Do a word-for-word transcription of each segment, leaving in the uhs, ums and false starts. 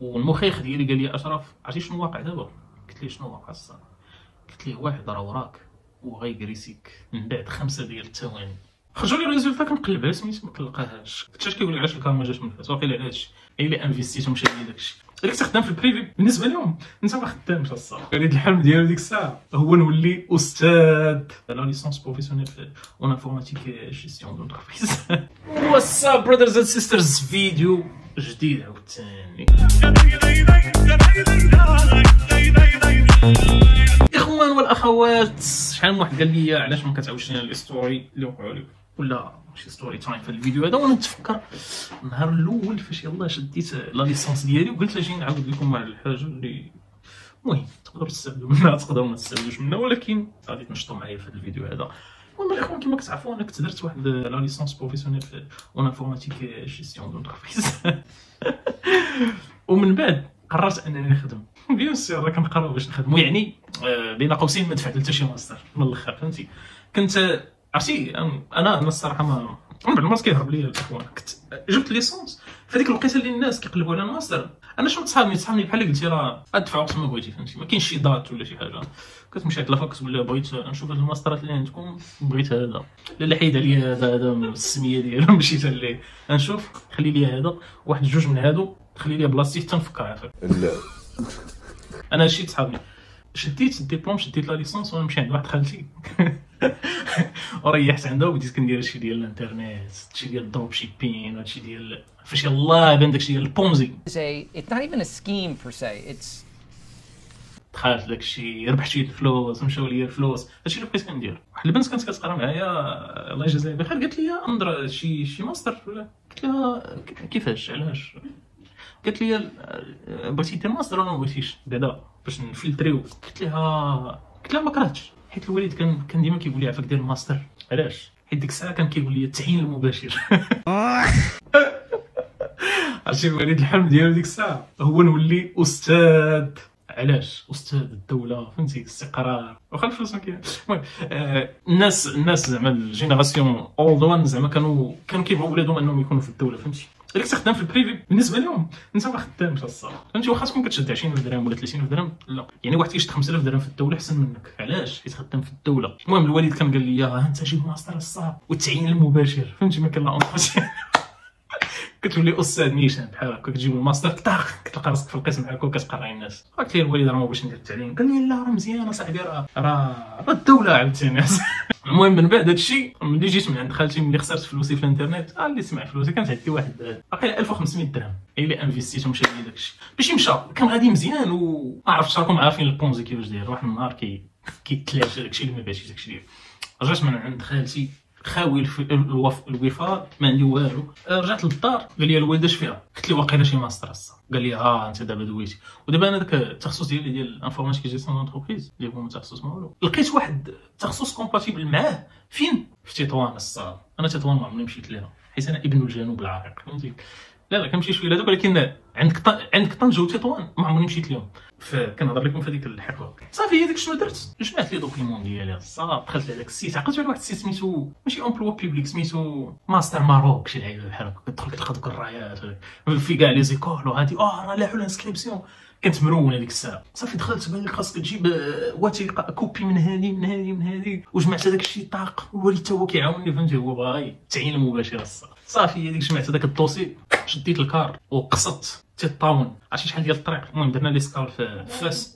والمخيخ ديالي قال لي اشرف عرفتي شنو واقع دابا؟ قلت ليه شنو واقع الصاد؟ قلت ليه واحد راه وراك وغيكريسيك من بعد خمسه ديال الثواني. خرجوا لي ريزولتا كنقلب على سميتو ما كنلقاهاش. قلت اش كيقول لك علاش الكاميرا جات من الفاس؟ واقيلا على هادشي هي اللي انفيستيتو مشى لي داكشي. اللي كنت خدام في البريفي بالنسبه لهم انت ما خدامش الصراحه. وليد الحلم ديالو ديك الساعه هو نولي استاذ لا ليسونس بروفيسيونيل في اون انفورماتيك جيستيون دونتربريز. واتس اب برادرز اند سيسترز، فيديو جديد عاوتاني. الاخوان والاخوات، شحال من واحد قال لي علاش ما كتعاودش لنا لي ستوري اللي وقعوا لك ولا شي ستوري تايم في الفيديو هذا. وانا نتفكر النهار الاول فاش يلاه شديت لا ليسونس ديالي وقلت اجي نعاود لكم واحد الحاجه اللي المهم تقدروا تستافدوا منها تقدروا ما تستافدوش منها، ولكن غادي تنشطوا معايا في هذا الفيديو هذا. المهم الاخوان كما كتعرفوا انا كنت درت واحد لا ليسونس بروفيسيونيل في اون انفورماتيك جيستيون دونتربريز ومن بعد قررت انني نخدم. بيان سير راه كنقراو باش نخدموا، يعني بين قوسين ما دفعت حتى شي ماستر من الاخر فهمتي. كنت عرفتي انا انا الصراحه ما من بعد الماستر كيهرب ليا الاخوان. كنت جبت ليسونس في هذيك الوقيته اللي الناس كيقلبوا على الماستر. انا شنو تصحابني تصحابني بحال قلتي راه ادفع وقت ما بغيتي فهمتي، ما كاينش شي دات ولا شي حاجه. كتمشي عند لافاك تقول لها بغيت نشوف هاد الماسترات اللي عندكم، بغيت هذا لا حيد عليا هذا هذا السميه ديالو مشيت ليه نشوف خلي لي هذا واحد جوج من هادو خلي لي بلاصتي حتى نفكر عافاك. لا انا شي صحابني شديت الدبلوم شديت لا ليسونس وانا نمشي عند واحد خالتي وريحت عندها وبديت كندير شي ديال الانترنت، شي ديال الدروب شيبين، هادشي ديال فاش يلاه بان داكشي ديال البونزي. It's not even a scheme per se. It's دخلت داكشي ربحت شويه الفلوس مشاو ليا الفلوس، هادشي اللي بقيت كندير. واحد البنت كانت كتقرا معايا الله يجازيها بخير قالت لي انظر شي شي ماستر ولا، قلت لها كيفاش علاش؟ قالت لي بغيتي دير ماستر ولا ما بغيتيش بعدا باش نفلتريو؟ قلت لها قلت لها ما كرهتش، حيت الوالد كان كان ديما كيقول لي عافاك دير الماستر. علاش؟ حيت ديك الساعه كان كيقول لي التعيين المباشر. عرفتي الوالد الحلم ديالو ديك الساعه هو نولي استاذ. علاش؟ استاذ الدوله فهمتي، الاستقرار واخا الفلوس ما كاين. المهم آه الناس الناس زعما الجينيراسيون اولد وان زعما كانوا كانوا كيبغيو ولادهم انهم يكونوا في الدوله فهمتي. اللي كنت خدام في البريفي بالنسبه لهم انت ما خدامش الصراحه فهمتي، واخا تكون كتشد عشرين ألف درهم ولا ثلاثين ألف درهم لا، يعني واحد كيشد خمسة آلاف درهم في الدوله احسن منك. علاش؟ حيت خدام في الدوله. المهم الوالد كان قال لي ها انت جيب ماستر الصاد والتعيين المباشر فهمتي، ما كان لا اونطاسيون. كتولي استاذ نيشان بحال هكا كتجيب الماستر طاخ كتلقى راسك في القسم بحال هكا كتقرا الناس. قلت ليه الوالد راه ما بغيتش ندير التعليم، قال لي لا راه مزيان اصاحبي راه راه الدوله عاوتاني. المهم من بعد هادشي ملي جيت من عند خالتي ملي خسرت فلوسي في الانترنت اه اللي سمع فلوسي كانت عندي واحد باقي ألف وخمسمية درهم هي اللي انفيستيتو مشى لي داكشي باش مشى كان غادي مزيان. وما عرفتش راكم عارفين البونزي كيفاش داير. واحد النهار كي كيتلاشى داكشي اللي ما بغيتيش داكشي ديال رجعت من عند خالتي خاوي الوف الوفاء ما عندي والو. رجعت للدار قال لي الوالد اش فيها؟ قلت له واقيلا شي ماستر الصا. قال لي ها انت دابا دويتي. ودابا انا داك التخصص ديالي ديال انفورماتيك جيستيون دونتربريز اللي هو تخصص ما والو لقيت واحد التخصص كومباتيبل معاه فين؟ في تطوان الصاد. انا تطوان ما عمرني مشيت ليها حيت انا ابن الجنوب العريق فهمتي. لا لا كنمشي شويه لهذوك، ولكن عندك عندك طنجه وتطوان ما عمرني مشيت لهم. فكنهضر لكم في هذيك الحقبه صافي هي ديك شنو درت جمعت لي دوكيمون ديالي الصاد دخلت لهذاك السيت عقلت على واحد السيت سميتو ماشي امبلوا بيبليك سميتو ماستر ماروك شي لعيبه بحال هكا كتدخل كتلقى دوك الرايات في كاع لي زيكول وهادي اه راه لاحو الانسكريبسيون. كانت مرونه ديك الساعه صافي دخلت بان لك خاصك تجيب وثيقه كوبي من هذه من هذه من هذه وجمعت هذاك الشيء طاق. والوالد تا هو كيعاونني فهمتي هو باغي التعيين المباشر الصاد. صافي هذيك جمعت هذاك الدوسي شديت الكار وقصدت تطاون عرفتي شحال ديال الطريق. المهم درنا لي سكار في فاس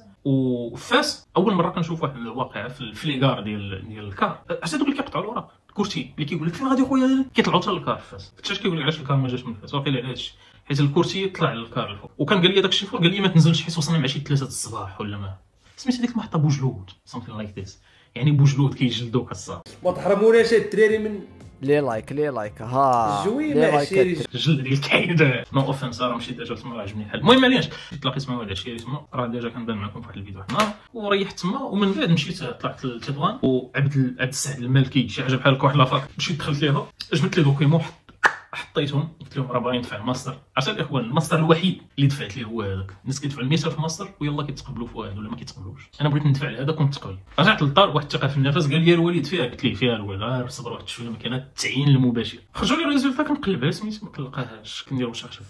وفاس اول مره كنشوف واحد الواقعه في الفليغار ديال ديال الكار. عرفتي دوك اللي كيقطعوا الوراق الكرسي اللي كيقول لك فين غادي خويا كيطلعوا حتى للكار في فاس. فاش كيقول لك علاش الكار ما جاش من فاس واقيلا على هادشي حيت الكرسي طلع للكار الفوق. وكان قال لي داك الشيء فوق قال لي ما تنزلش حيت وصلنا مع شي ثلاثة الصباح ولا ما سميت هذيك المحطه بوجلود something like this يعني بوجلود كيجلدوك الصاد. ما تحرموناش الدراري من ليه لايك ليه لايك ها جوي ليه ماشي لايك الجلد ديال الكايد نو اوفنس راه مشيت ديجا تما عجبني الحال. المهم علاش تلاقيت مع واحد العشيه تما راه ديجا كنبان معكم في واحد الفيديو واحد النهار وريحت تما. ومن بعد مشيت طلعت لتطوان وعبد عبد السعد المالكي شي حاجه بحال هكا واحد لافاك مشيت دخلت ليها جبت لي دوكيمون حطيتهم قلت لهم راه باغي ندفع الماستر. عرفتي الاخوان الماستر الوحيد اللي دفعت ليه هو هذاك. الناس كيدفعوا مية ألف ماستر ويلا كيتقبلوا في واحد ولا ما كيتقبلوش. انا بغيت ندفع لهذا كنت تقبل. رجعت للدار واحد الثقه في النفس قال لي الوالد فيها. قلت ليه فيها الوالد غير صبر واحد شويه ما كاين التعيين المباشر. خرجوا لي ريزولتا كنقلب على سميتو ما كنلقاهاش كندير ريشيرش فيه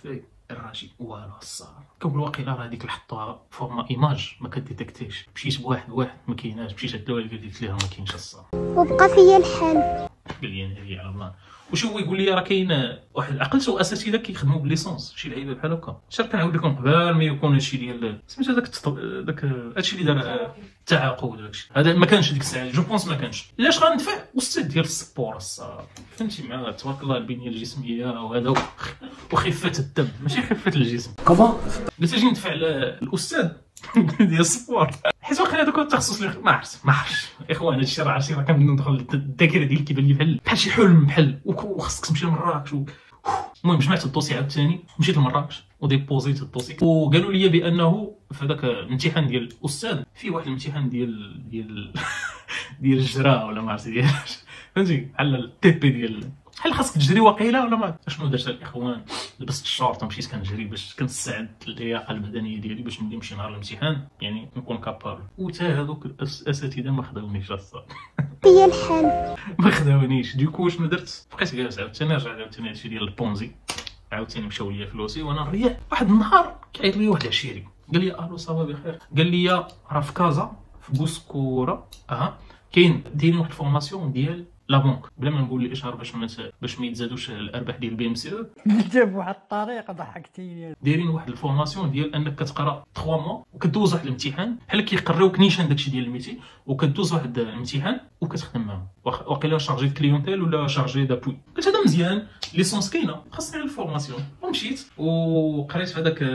الراجل والو الصار كنقول واقيلا راه هذيك الحطوها فورما ايماج ما كديتكتيش. مشيت بواحد بواحد ما كايناش، مشيت عند الوالد قلت لها ما كاينش الصار وبقى فيا الحال. قال لي ناري على الله. وش هو يقول لي راه كاين واحد عقلت اساتذه كيخدموا بالليسونس شي لعيبه بحال هكا. شرط كنعاود لكم قبل ما يكون هادشي ديال سميتو داك داك هادشي اللي دار التعاقد داكشي هذا ما كانش ديك الساعه جو بونس ما كانش. علاش غندفع استاذ ديال السبور الصاد فهمتي مع تبارك الله البنيه الجسميه وهذا وخفه الدم ماشي خفه الجسم. كومون قلت اجي ندفع الاستاذ ديال السبور حيت واخا هذاك التخصص اللي ما عرفت ما عرفتش اخوان هادشي راه عرفتي راه كنبدا ندخل الذاكره ديالي كيبان لي بحال بحال شي حلم بحال وخصك تمشي لمراكش. المهم جمعت الدوسي عاوتاني مشيت لمراكش وديبوزيت الدوسي وقالوا لي بانه في هذاك الامتحان ديال الاستاذ فيه واحد الامتحان ديال ديال ديال الجراء ولا ما عرفتي ديال فهمتي بحال التي بي ديال بحال خاصك تجري واقيلا ولا ما شنو درت الاخوان. لبست الشورت ومشيت كنجري باش كنستعد اللياقه البدنيه ديالي باش ملي نمشي نهار الامتحان يعني نكون كابابل. وتا هذوك الاساتذه ما خداونيش الصاد فيا الحال ما خداونيش. ديكو شنو درت بقيت جالس عاوتاني رجع عاوتاني هادشي ديال البونزي عاوتاني مشاو ليا فلوسي وانا نريح. واحد النهار كيعيط لي واحد عشيري قال لي الو صافا بخير. قال لي راه في كازا في بوسكوره اه كاين دايرين واحد الفورماسيون ديال لا بونك بلا ما نقول الاشهار باش ما باش ما يتزادوش الارباح ديال البي ام سي او. جاب واحد الطريقه ضحكتيني. دايرين واحد الفورماسيون ديال انك كتقرا ثلاثة موا وكدوز واحد الامتحان بحال كيقريوك نيشان داكشي ديال الميتي وكدوز واحد الامتحان وكتخدم معاهم واقيلا شارجي كليونتيل ولا شارجي دابوي. قلت هذا مزيان ليسونس كاينه خاصني الفورماسيون. ومشيت وقريت في هذاك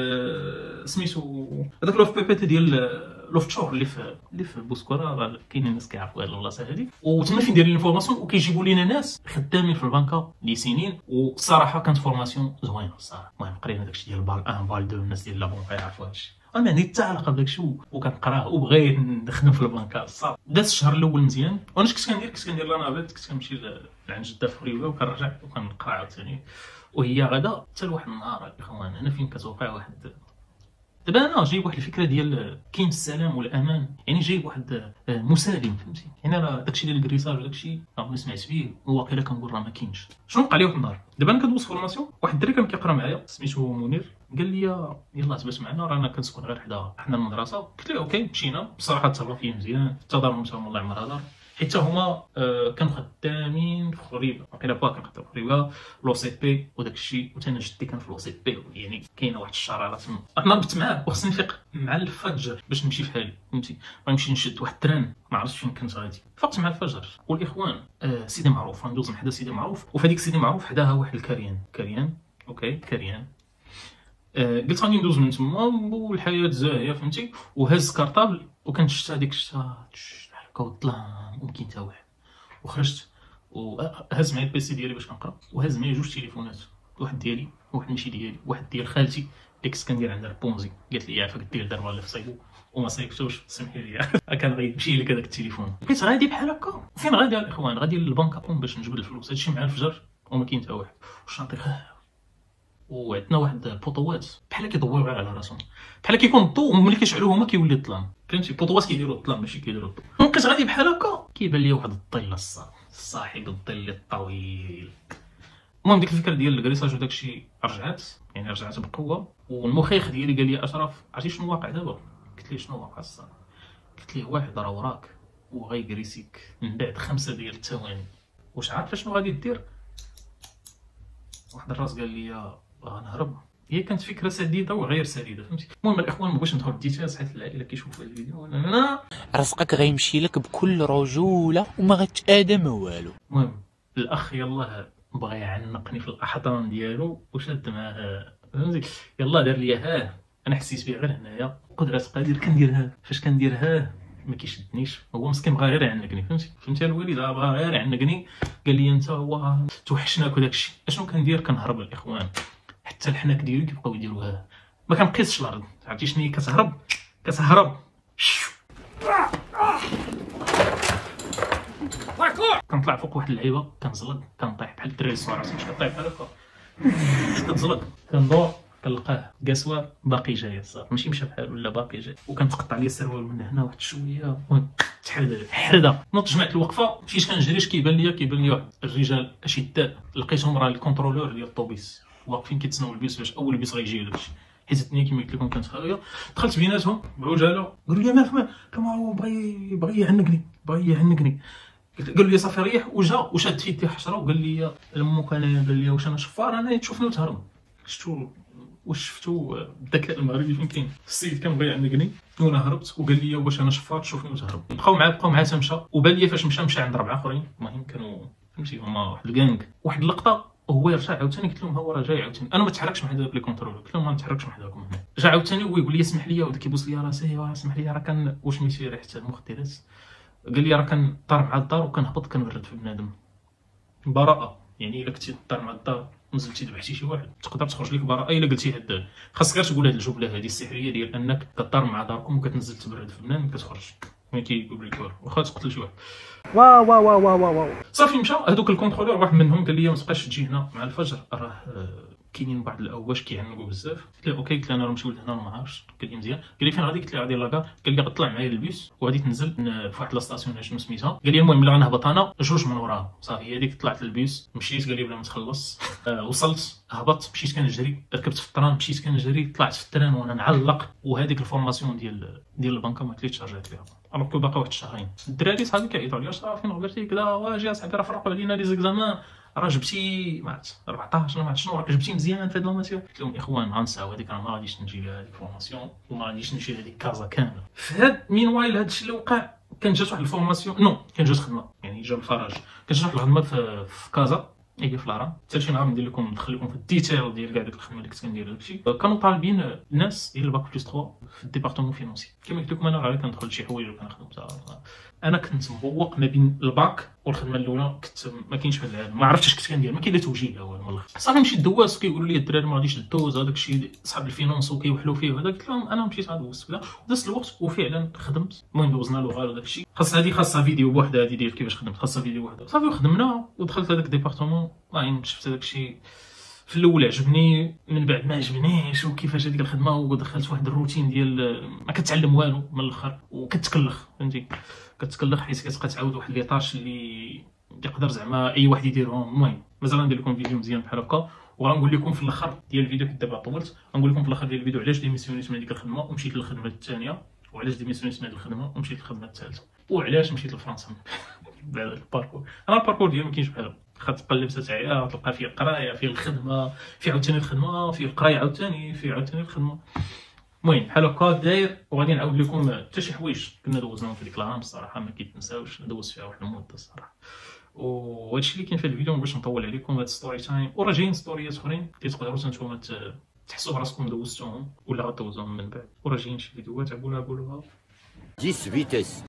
سميتو هذاك لوف بي بي تي ديال لوفتشور اللي في اللي في بوسكوره راه كاين الناس كيعرفوا هاد البلاصه هذيك. وتما فين دايرين الفورماسيون وكيجيبوا لينا ناس خدامين في البنكه لي سنين والصراحه كانت فورماسيون زوينه الصراحه. المهم قرينا داكشي ديال بال واحد بال اثنين الناس ديال لا بونك يعرفوا هادشي انا ما عندي حتى علاقه بداكشي وكنقراه وبغيت نخدم في البنكه الصاد. داز الشهر الاول مزيان وانا اش كنت كندير كنت كندير لا نافيت كنت كنمشي لعند جده في فريوه وكنرجع وكنقرا عاوتاني. وهي غدا حتى لواحد النهار الاخوان هنا فين كتوقع واحد دابا انا جايب واحد الفكره ديال كاين السلام والامان يعني جايب واحد مسالم فهمتي يعني راه داكشي ديال الكريساج وداكشي راه سمعت فيه وواقيلا كنقول راه ما كاينش. شنو وقع لي واحد النهار دابا انا كندوز فورماسيون واحد الدري كان كيقرا معايا سميتو منير قال لي يلاه تبات معنا رانا كنسكن غير حدا حنا المدرسه. قلت له اوكي مشينا بصراحه تهضروا فيه مزيان تضاربوا تاهم الله يعمر هضر حتى هما آه كانوا خدامين في خريبه واقيلا با كان خدام في خريبه لو سي بي وداك الشيء وثاني جدي كان في لو سي بي يعني كاينه واحد الشراره تما. انا ربطت معاه وخصني نفيق مع الفجر باش نمشي في حالي فهمتي غنمشي نشد واحد التران ما عرفتش فين كنت غادي. فقت مع الفجر والاخوان آه سيدي معروف غندوز من حدا سيدي معروف وفي هذيك سيدي معروف حداها واحد الكريان كريان اوكي كريان آه قلت غادي ندوز من تما والحياه زاهيه فهمتي وهز كارطابل وكنشتا هذيك الشتا هكا والظلام وما كاين حتى واحد. وخرجت وهز معايا البيسي ديالي باش كنقرا وهز معايا جوج تليفونات واحد ديالي وواحد ماشي ديالي واحد ديال خالتي اللي كنت كندير عندها البونزي قالت لي عافاك دير دابا اللي في صيبو وما صيبتوش سمحي لي كان غيمشي لك هذاك التليفون. بقيت غادي بحال هكا فين غادي الاخوان غادي للبنك باش نجبد الفلوس هادشي مع الفجر وما كاين حتى واحد والشنطي وعندنا واحد البوطوات بحال كيضويو غير على راسهم بحال كيكون الضوء ملي كيشعلوه هما كيولي الظلام فهمتي البوطوات كيديروا الظلام ماشي كيديروا الضوء. بقيت غادي بحال هكا كيبان لي واحد الظل الصاحب صاحب الظل الطويل. المهم ديك الفكره ديال الكريساج وداك الشيء رجعت يعني رجعت بقوه. والمخيخ ديالي قال لي اشرف عرفتي شنو واقع دابا؟ قلت ليه شنو واقع الصاحب؟ قلت ليه واحد راه وراك وغيكريسيك من بعد خمسه ديال الثواني. واش عارف شنو غادي دير؟ واحد الراس قال لي غنهرب. هي كانت فكره سديده وغير سديده فهمتي. المهم الاخوان ما بغيتش ندخل الديتيلز حيت العائله كيشوفوا الفيديو انا رزقك غيمشي لك بكل رجوله وما غتادى ما والو. المهم الاخ يلاه بغى يعنقني في الاحضان ديالو وشد معاه فهمتي يلاه دار لي ها انا حسيت بيه غير هنايا قدرات قادر كنديرها فاش كنديرها ما كيشدنيش هو مسكين بغى غير يعنقني فهمتي فهمتي الوالد بغى غير يعنقني قال لي انت هو توحشناك وداك الشيء اشنو كندير كنهرب الاخوان حتى الحناك ديالو كيبقاو يديروها ما كنقيسش الارض عرفتي شنو هي كتهرب كتهرب كنطلع فوق واحد اللعيبه كنزلق كنطيح بحال الدراري الصغار عرفتي باش كطيح بحال هكا كتزلق كندور كنلقاه كاسوار باقي جاي الصاط ماشي مشى بحال ولا باقي جاي وكنتقطع لي السروال من هنا واحد شويه تحرد حرده نط جمعت الوقفه مشيت كنجريش كيبان ليا كيبان لي واحد الرجال اشداء لقيتهم راه الكونترولور ديال الطوبيس واقفين كيتسناو البيس باش اول بيس غيجي وداكشي. حيت الدنيا كيما قلت لكم كانت خاويه. دخلت بيناتهم بعجاله قالوا لي مالك مالك كما بغى بغى يعنقني بغى يعنقني قالوا لي صافي ريح وجا وشاد في يدي حشره وقال لي لمك انا قال لي واش انا شفار انا تشوفني وتهرب. شفتو واش شفتو الذكاء المغربي فين كاين. السيد كان بغى يعنقني وانا هربت وقال لي واش انا شفار تشوفني وتهرب. بقاو معاه بقاو معاه تمشى وبان لي فاش مشى مشى عند ربعه اخرين المهم كانوا فهمتي هما واحد الكانغ. واحد اللقطه هو يرجع عاوتاني قلت لهم ها هو راه جاي عاوتاني انا ما تحركش مع هذاك لي كونترول قلت لهم ما نتحركش مع هذاكم هنا. جا عاوتاني هو يقول لي اسمح لي ودا كيبوس لي راسي واه اسمح لي راه كان واش ميتي ريحه المخدرات. قال لي راه كنطار مع الدار وكنهبط كنبرد في بنادم. براءه يعني الا كنتي طار مع الدار نزلتي ذبحتي شي واحد تقدر تخرج لك براءه الا قلتي هاد خاصك غير تقول هاد الجمله هذه السحريه ديال انك كطار مع داركم وكتنزل تبرد في بنادم كتخرج ما كيقول لك والو واخا تقتل شي واحد. واو واو واو واو واو صافي مشى هذوك الكونترولور واحد منهم قال لي ما تبقاش تجي هنا مع الفجر راه كاينين بعض الاواش كيعنقوا بزاف. قلت له اوكي قلت له انا راه ماشي ولد هنا ما عارفش. قال لي مزيان. قال لي فين غادي قلت له غادي لاكار. قال لي غطلع معايا للبيس وغادي تنزل في واحد لاستاسيون شنو سميتها. قال لي المهم ملي غنهبط انا جوج من وراها صافي هذيك طلعت للبيس مشيت قال لي بلا ما تخلص. آه وصلت هبطت مشيت كنجري ركبت في التران مشيت كنجري طلعت في التران وانا نعلق وهذيك الفورماسيون ديال ديال البنكه ما كليتش رجعت فيها. الوغ كو باقي واحد الشهرين. الدراري صحابي كيعيطوا لي صافي فين غبرتي كذا واجي اصاحبي راه فرقوا علينا لي زيكزامان راه جبتي ما عرفت أربعطاش ما عرفت شنو راك جبتي مزيان في هاد لاماسيون. قلت لهم اخوان غنساو هذيك راه ما غاديش نجي لهاديك الفورماسيون وما غاديش نمشي لهاديك كازا كامله. في هاد مين وايل هاد الشيء اللي وقع كان جات واحد الفورماسيون نو كان جات خدمه يعني جا الفراج كان جات واحد الخدمه في, في كازا هي في لارا. حتى شي نهار ندير لكم ندخل لكم في الديتيل ديال كاع ديك الخدمه اللي كنت كندير داكشي. كانوا طالبين الناس ديال الباك بلس ثلاثة في الديبارتمون فينونسي كما قلت لكم انا راه كندخل لشي حوايج وكنخدم. انا كنت مبوق ما بين الباك والخدمه الاولى كنت ما كاينش في العالم ما عرفتش اش كنت كندير ما كاين لا توجيه هو من الاخر. صافي مشيت دوزت وكيقولوا لي الدراري ما غاديش دوز هذاك الشيء صحاب الفينونس وكيوحلوا فيه وهذا. قلت لهم انا مشيت غادوز كذا ودزت الوقت وفعلا خدمت. المهم دوزنا لغه وداك الشيء خاص هذه خاصها فيديو بوحدها هذه ديال كيفاش خدمت خاصها فيديو وحده. صافي وخدمنا ودخلت هذاك الديبارتمون المهم شفت هذاك الشيء في الاول عجبني من بعد ما عجبنيش وكيفاش هذيك الخدمه ودخلت واحد الروتين ديال ما كتعلم والو من الاخر وكتكلخ فهمتي كتكلخ حيت كتبقى تعاود واحد لي طاش اللي يقدر زعما اي واحد يديرهم. المهم مازال غندير لكم فيديو مزيان بحال هكا وغنقول لكم في الاخر ديال الفيديو حيت دابا طولت غنقول لكم في الاخر ديال الفيديو علاش ديميسيونيت من هذيك الخدمه ومشيت للخدمه الثانيه وعلاش ديميسيونيت من هذه الخدمه ومشيت للخدمه الثالثه وعلاش مشيت لفرنسا. بعد الباركور انا الباركور ديالي ما كاينش بحال خا تقلب تتعيا تلقى فيه القرايه فيه الخدمه فيه عاوتاني الخدمه فيه القرايه عاوتاني فيه عاوتاني الخدمه. المهم بحال هكا داير وغادي نعاود لكم حتى شي حوايج كنا دوزناهم في ديك العام الصراحه ما كيتنساوش دوزت فيها واحد المده الصراحه. وهادشي اللي كاين في الفيديو باش نطول عليكم هاد ستوري تايم وراه جايين ستوريات اخرين اللي تقدروا نتوما تحسوا براسكم دوزتوهم ولا غدوزوهم من بعد وراه جايين شي فيديوهات عقولها عقولها dix vitesses.